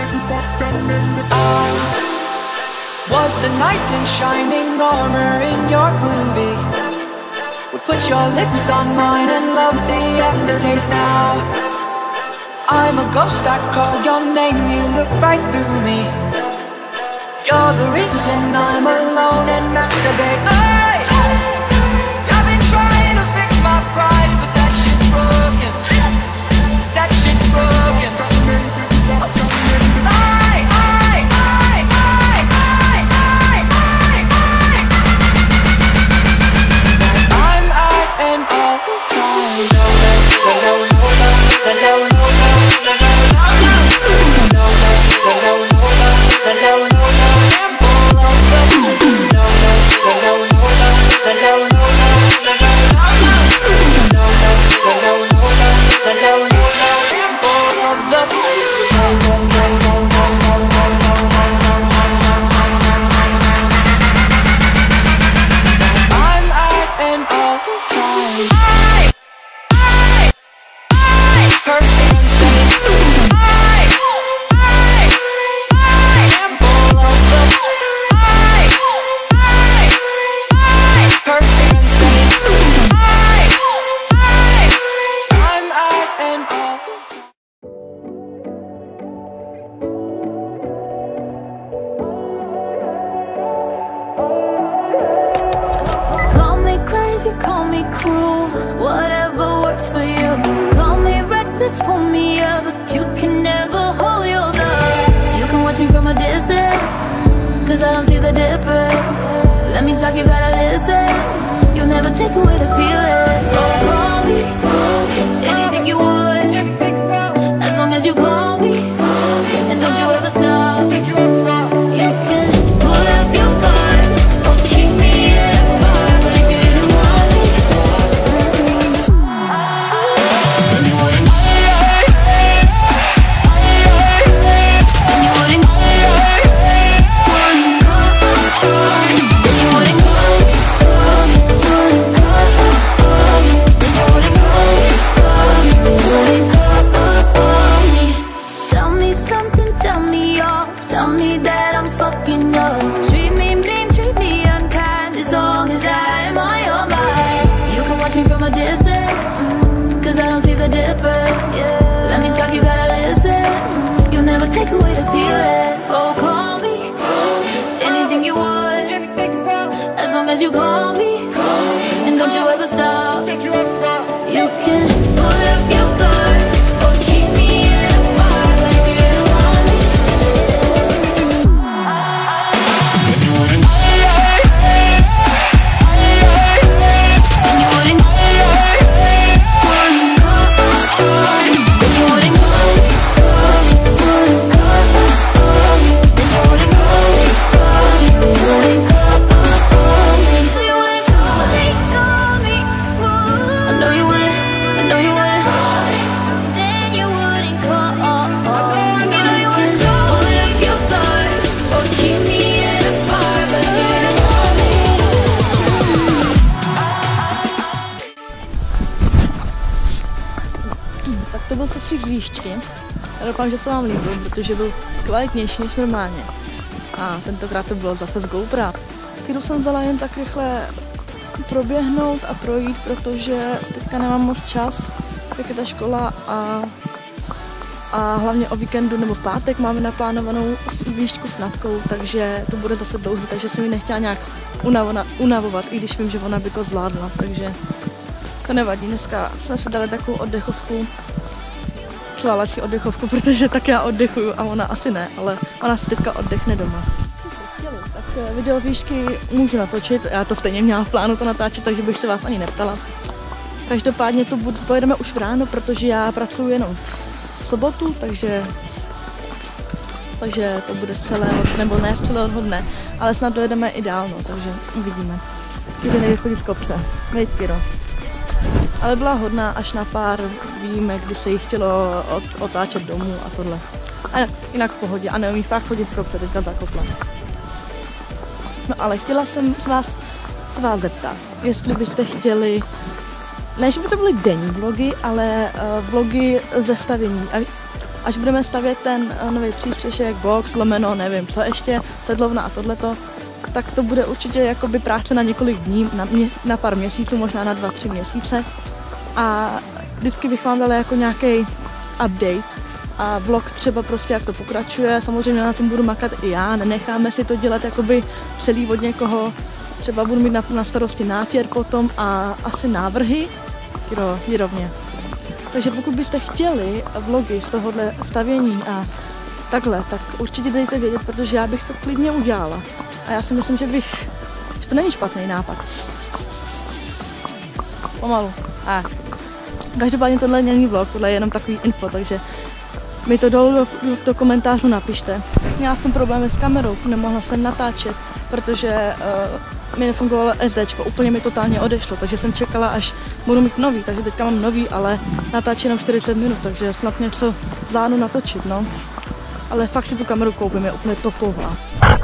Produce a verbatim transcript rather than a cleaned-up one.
Was the knight in shining armor in your movie? Would put your lips on mine and love the aftertaste now. I'm a ghost, I call your name, you look right through me. You're the reason I'm alone and masturbate. Hey, I've been trying to fix my pride, but that shit's broken. That shit's broken. I, I, I, I, I, I, I, I. I'm at an all-time low, low, low, low, low, low. Call me cruel, whatever works for you. Call me reckless, pull me up, but you can never hold your love. You can watch me from a distance, cause I don't see the difference. Let me talk, you gotta listen. You'll never take away the feelings. Oh, call me, anything you want, as long as you call me. And don't you ever stop. You can pull up your guard or keep me in a fire, but if you didn't want me, then you wouldn't. Then you wouldn't. Then you wouldn't. Tell me something, tell me off, tell me that I'm fucking up. Treat me mean, treat me unkind, as long as I am on your mind. You can watch me from a distance, cause I don't see the difference. Let me talk, you gotta listen. You'll never take away the feelings. Oh, call me, anything you want, as long as you call me. And don't you ever stop. You can put up your guard or keep me in a fire, but if you didn't want me, then you wouldn't. Then you wouldn't. Then you wouldn't. Tak to byl sestřih z výšky. Já doufám, že se vám líbil, protože byl kvalitnější než normálně. A tentokrát to bylo zase z GoPro. Kterou jsem vzala jen tak rychle proběhnout a projít, protože teďka nemám moc čas, jak je ta škola a, a hlavně o víkendu nebo v pátek máme naplánovanou výšku s Natkou, takže to bude zase dlouhý, takže jsem ji nechtěla nějak unavovat, i když vím, že ona by to zvládla, takže to nevadí. Dneska jsme si dali takovou oddechovku, převálací oddechovku, protože tak já oddechuju a ona asi ne, ale ona si teďka oddechne doma. Tak video z výšky můžu natočit, já to stejně měla v plánu to natáčet, takže bych se vás ani neptala. Každopádně to budu, pojedeme už v ráno, protože já pracuji jenom v sobotu, takže, takže to bude z celého, nebo ne z celého dne, ale snad dojedeme i dál, no, takže uvidíme. Když nejde chodit z kopce, veď Kiro. Ale byla hodná až na pár výjimek, kdy se jí chtělo otáčet domů a tohle. A jinak v pohodě a neumí fakt chodit z kopce, teďka zakopla. No ale chtěla jsem vás, se vás zeptat, jestli byste chtěli, ne že by to byly denní vlogy, ale uh, vlogy ze stavění. A až budeme stavět ten nový přístřešek, box, lomeno, nevím co ještě, sedlovna a tohleto, tak to bude určitě jakoby práce na několik dní, na, mě, na pár měsíců, možná na dva, tři měsíce. A vždycky bych vám dala jako nějaký update a vlog třeba prostě jak to pokračuje. Samozřejmě na tom budu makat i já, nenecháme si to dělat jakoby celý od někoho. Třeba budu mít na, na starosti nátěr potom a asi návrhy. Jiro, jirovně. Takže pokud byste chtěli vlogy z tohohle stavění a takhle, tak určitě dejte vědět, protože já bych to klidně udělala. A já si myslím, že bych, že to není špatný nápad. Pomalu. A každopádně tohle není vlog, tohle je jenom takový info, takže mi to dolů do, do komentářů napište. Měla jsem problémy s kamerou, nemohla jsem natáčet, protože uh, mi nefungovalo SDčko, úplně mi totálně odešlo, takže jsem čekala, až budu mít nový, takže teďka mám nový, ale natáčí jenom čtyřicet minut, takže snad něco zvládnu natočit, no. Ale fakt si tu kameru koupím, je úplně topová.